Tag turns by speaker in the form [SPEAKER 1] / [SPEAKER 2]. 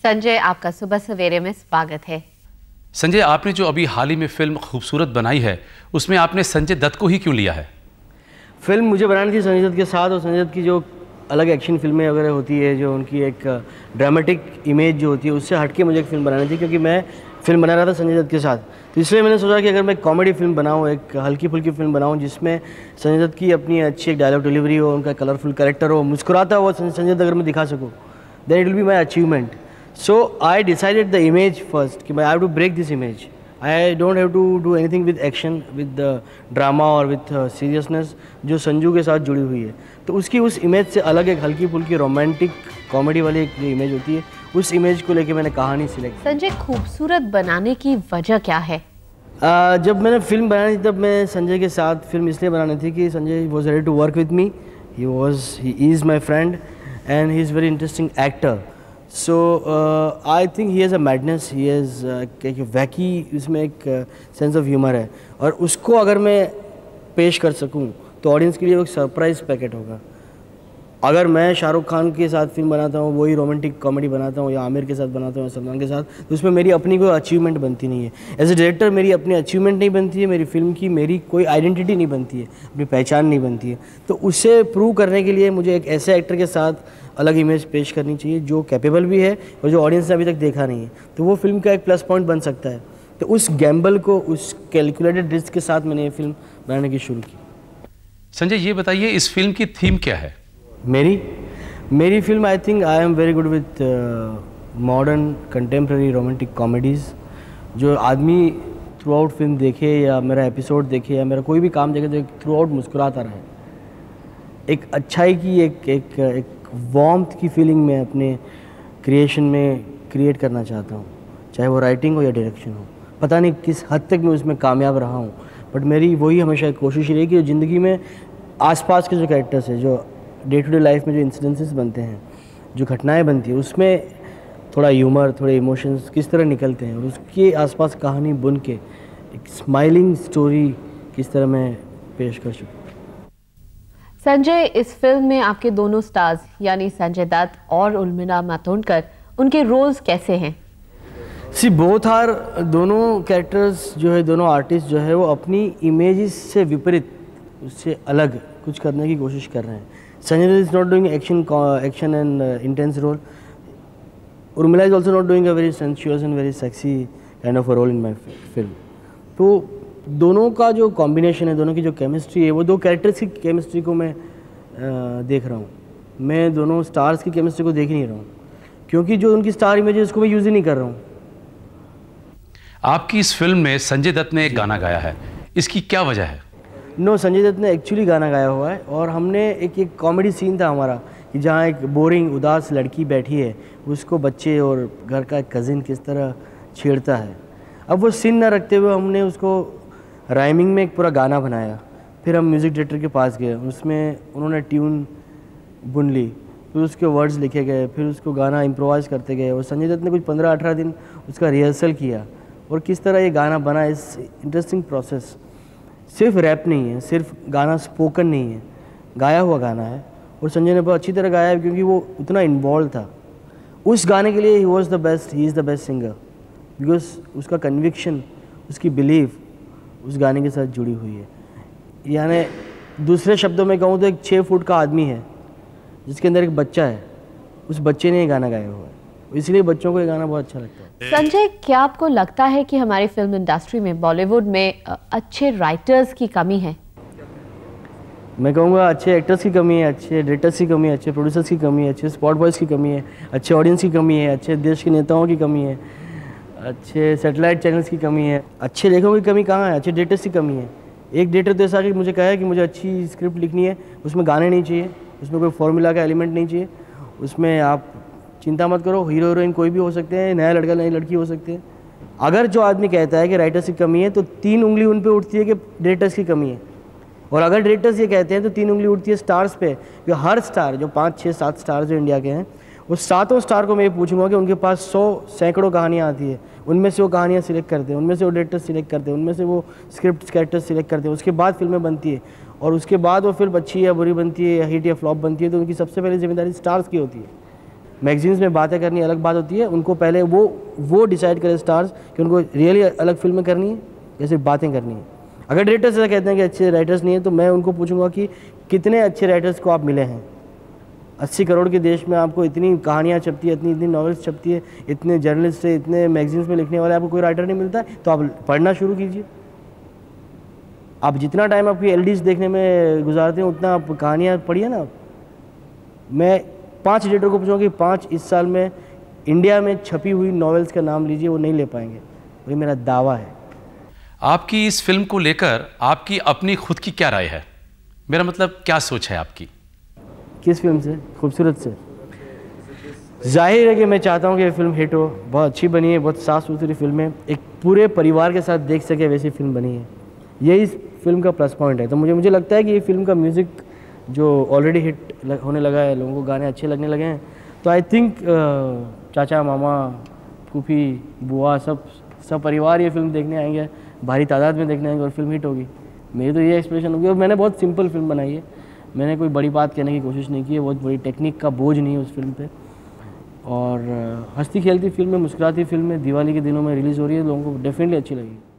[SPEAKER 1] संजय, आपका सुबह सवेरे में स्वागत है।
[SPEAKER 2] संजय, आपने जो अभी हाल ही में फिल्म खूबसूरत बनाई है, उसमें आपने संजय दत्त को ही क्यों लिया है?
[SPEAKER 3] फिल्म मुझे बनानी थी संजय दत्त के साथ, और संजय दत्त की जो अलग एक्शन फिल्में वगैरह होती है, जो उनकी एक ड्रामेटिक इमेज जो होती है, उससे हटके मुझे एक फ़िल्म बनानी थी, क्योंकि मैं फिल्म बना रहा था संजय दत्त के साथ। तो इसलिए मैंने सोचा कि अगर मैं कॉमेडी फिल्म बनाऊँ, एक हल्की फुल्की फिल्म बनाऊँ जिसमें संजय दत्त की अपनी अच्छी एक डायलॉग डिलीवरी हो, उनका कलरफुल कैरेक्टर हो, मुस्कुराता हुआ संजय दत्त अगर मैं दिखा सकूँ, then it will be my achievement. So I decided the image first कि I have to break this image. I don't have to do anything with action, with the drama or with seriousness जो संजू के साथ जुड़ी हुई है। तो उसकी उस इमेज से अलग एक हल्की फुल्की रोमांटिक कॉमेडी वाली एक इमेज होती है, उस इमेज को लेके मैंने कहानी सिलेक्ट।
[SPEAKER 1] संजय, खूबसूरत बनाने की वजह क्या है?
[SPEAKER 3] जब मैंने फिल्म बनानी थी तब मैं संजय के साथ फिल्म इसलिए बनानी थी कि Sanjay was ready to work with me, he is my friend and he is very interesting actor. So I think he has a madness, he has एक वैकी, उसमें एक सेंस ऑफ ह्यूमर है, और उसको अगर मैं पेश कर सकूं तो ऑडियंस के लिए एक सरप्राइज़ पैकेट होगा। अगर मैं शाहरुख खान के साथ फिल्म बनाता हूँ, वही रोमांटिक कॉमेडी बनाता हूँ, या आमिर के साथ बनाता हूँ, या सलमान के साथ, तो उसमें मेरी अपनी कोई अचीवमेंट बनती नहीं है। एज ए डायरेक्टर मेरी अपनी अचीवमेंट नहीं बनती है, मेरी फिल्म की मेरी कोई आइडेंटिटी नहीं बनती है, अपनी पहचान नहीं बनती है। तो उसे प्रूव करने के लिए मुझे एक ऐसे एक्टर के साथ अलग इमेज पेश करनी चाहिए जो कैपेबल भी है और जो ऑडियंस ने अभी तक देखा नहीं है, तो वो फिल्म का एक प्लस पॉइंट बन सकता है। तो उस गैम्बल को, उस कैलकुलेटेड रिस्क के साथ मैंने ये फिल्म बनाने की शुरू की।
[SPEAKER 2] संजय, ये बताइए इस फिल्म की थीम क्या है?
[SPEAKER 3] मेरी film, I think I am very good with modern contemporary romantic comedies. जो आदमी थ्रू आउट फिल्म देखे या मेरा एपिसोड देखे या मेरा कोई भी काम देखे तो थ्रू आउट मुस्कुराता रहे। एक अच्छाई की एक वार्मथ की फीलिंग मैं अपने क्रिएशन में क्रिएट करना चाहता हूँ, चाहे वो राइटिंग हो या डायरेक्शन हो। पता नहीं किस हद तक मैं उसमें कामयाब रहा हूँ, बट मेरी वही हमेशा एक कोशिश रही कि ज़िंदगी में आसपास के जो कैरेक्टर्स हैं, जो डे टू डे लाइफ में जो इंसिडेंसेस बनते हैं, जो घटनाएं बनती हैं, उसमें थोड़ा ह्यूमर, थोड़े इमोशंस किस तरह निकलते हैं, और उसके आसपास कहानी बुन के एक स्माइलिंग स्टोरी किस तरह मैं पेश कर सकूँ।
[SPEAKER 1] संजय, इस फिल्म में आपके दोनों स्टार्स यानी संजय दत्त और उर्मिला मातोंडकर, उनके रोल्स कैसे हैं?
[SPEAKER 3] बोथ आर, दोनों कैरेक्टर्स जो है, दोनों आर्टिस्ट जो है, वो अपनी इमेजेस से विपरीत, उससे अलग कुछ करने की कोशिश कर रहे हैं। Sanjay Dutt is not doing action and intense role. Urmila is also not doing a very sensuous and very sexy kind of a role in my film. तो दोनों का जो कॉम्बिनेशन है, दोनों की जो केमिस्ट्री है, वो दो कैरेक्टर्स की केमिस्ट्री को मैं देख रहा हूँ. मैं दोनों स्टार्स की केमिस्ट्री को देख ही नहीं रहा हूँ, क्योंकि जो उनकी स्टार इमेज है उसको मैं यूज़ ही नहीं कर रहा हूँ.
[SPEAKER 2] आपकी इस फिल्म में संजय दत्त ने एक गाना गाया है, इसकी क्या वजह है?
[SPEAKER 3] नो, संजय दत्त ने एक्चुअली गाना गाया हुआ है, और हमने एक कॉमेडी सीन था हमारा कि जहाँ एक बोरिंग उदास लड़की बैठी है, उसको बच्चे और घर का कज़िन किस तरह छेड़ता है. अब वो सीन न रखते हुए हमने उसको राइमिंग में एक पूरा गाना बनाया. फिर हम म्यूज़िक डायरेक्टर के पास गए, उसमें उन्होंने ट्यून बुन ली, फिर उसके वर्ड्स लिखे गए, फिर उसको गाना इम्प्रोवाइज़ करते गए, और संजय दत्त ने कुछ 15-18 दिन उसका रिहर्सल किया, और किस तरह ये गाना बना. इस इंटरेस्टिंग प्रोसेस. सिर्फ रैप नहीं है, सिर्फ गाना स्पोकन नहीं है, गाया हुआ गाना है, और संजय ने बहुत अच्छी तरह गाया है क्योंकि वो उतना इन्वॉल्व था उस गाने के लिए. He was the best, he is the best singer, because उसका कन्विक्शन, उसकी बिलीफ उस गाने के साथ जुड़ी हुई है. यानी दूसरे शब्दों में कहूँ तो एक 6 फुट का आदमी है जिसके अंदर एक बच्चा है, उस बच्चे ने ये गाना गाया हुआ है, इसलिए बच्चों को ये गाना बहुत अच्छा लगता है.
[SPEAKER 1] संजय, क्या आपको लगता है कि हमारी फिल्म इंडस्ट्री में, बॉलीवुड में अच्छे राइटर्स की कमी है?
[SPEAKER 3] मैं कहूँगा अच्छे एक्टर्स की कमी है, अच्छे डायरेक्टर्स की कमी है, अच्छे प्रोड्यूसर्स की कमी है, अच्छे स्पॉट बॉयज़ की कमी है, अच्छे ऑडियंस की कमी है, अच्छे देश के नेताओं की कमी है, अच्छे सैटेलाइट चैनल्स की कमी है. अच्छे लेखकों की कमी कहाँ है? अच्छे डायरेक्टर्स की कमी है. एक डायरेक्टर तो ऐसा कि मुझे कहा है कि मुझे अच्छी स्क्रिप्ट लिखनी है, उसमें गाने नहीं चाहिए, उसमें कोई फॉर्मूला का एलिमेंट नहीं चाहिए, उसमें आप चिंता मत करो, हीरो हीरोइन कोई भी हो सकते हैं, नया लड़का नई लड़की हो सकते हैं. अगर जो आदमी कहता है कि राइटर्स की कमी है, तो 3 उंगली उन पे उठती है कि डायरेक्टर्स की कमी है. और अगर डायरेक्टर्स ये कहते हैं तो 3 उंगली उठती है स्टार्स पे. कि हर स्टार, जो 5, 6, 7 स्टार जो इंडिया के हैं, उस 7 स्टार को मैं ये पूछूंगा कि उनके पास 100 सैकड़ों कहानियाँ आती है, उनमें से वो कहानियाँ सिलेक्ट करते हैं, उनमें से वो डायरेक्टर्स सिलेक्ट करते हैं, उनमें से वो स्क्रिप्ट कैरेक्टर्स सिलेक्ट करते हैं, उसके बाद फिल्में बनती है, और उसके बाद वो फिल्म अच्छी या बुरी बनती है, या हिट या फ्लॉप बनती है, तो उनकी सबसे पहले जिम्मेदारी स्टार्स की होती है. मैगजीन्स में बातें करनी अलग बात होती है, उनको पहले वो डिसाइड करें स्टार्स कि उनको रियली अलग फिल्में करनी है या सिर्फ बातें करनी है। अगर डायरेक्टर्स ऐसा कहते हैं कि अच्छे राइटर्स नहीं है, तो मैं उनको पूछूंगा कि कितने अच्छे राइटर्स को आप मिले हैं। 80 करोड़ के देश में आपको इतनी कहानियाँ छपती है, इतनी नॉवेल्स छपती है, इतने जर्नलिस्ट है, इतने मैगजीन्स में लिखने वाले, आपको कोई राइटर नहीं मिलता है, तो आप पढ़ना शुरू कीजिए। आप जितना टाइम आपकी एलडीज देखने में गुजारते हैं उतना आप कहानियाँ पढ़िए ना। मैं 5 एडिटर को पूछूंगा कि 5 इस साल में इंडिया में छपी हुई नॉवेल्स का नाम लीजिए, वो नहीं ले पाएंगे। ये मेरा दावा है।
[SPEAKER 2] आपकी इस फिल्म को लेकर आपकी अपनी खुद की क्या राय है? मेरा मतलब क्या सोच है आपकी?
[SPEAKER 3] किस फिल्म से? खूबसूरत से। जाहिर है कि मैं चाहता हूँ कि ये फिल्म हिट हो, बहुत अच्छी बनी है, बहुत साफ़ सुथरी फिल्म है, एक पूरे परिवार के साथ देख सके वैसी फिल्म बनी है, यही इस फिल्म का प्लस पॉइंट है। तो मुझे लगता है कि ये फिल्म का म्यूज़िक जो ऑलरेडी हिट होने लगा है, लोगों को गाने अच्छे लगने लगे हैं, तो आई थिंक चाचा, मामा, फूफी, बुआ सब परिवार ये फिल्म देखने आएंगे, भारी तादाद में देखने आएंगे और फिल्म हिट होगी। मेरी तो ये एक्सपेक्टेशन होगी। और मैंने बहुत सिंपल फिल्म बनाई है, मैंने कोई बड़ी बात कहने की कोशिश नहीं की है, बहुत बड़ी टेक्निक का बोझ नहीं है उस फिल्म पे। और हंसती खेलती फिल्म है, मुस्कुराती फिल्म है, दिवाली के दिनों में रिलीज़ हो रही है, लोगों को डेफिनेटली अच्छी लगेगी।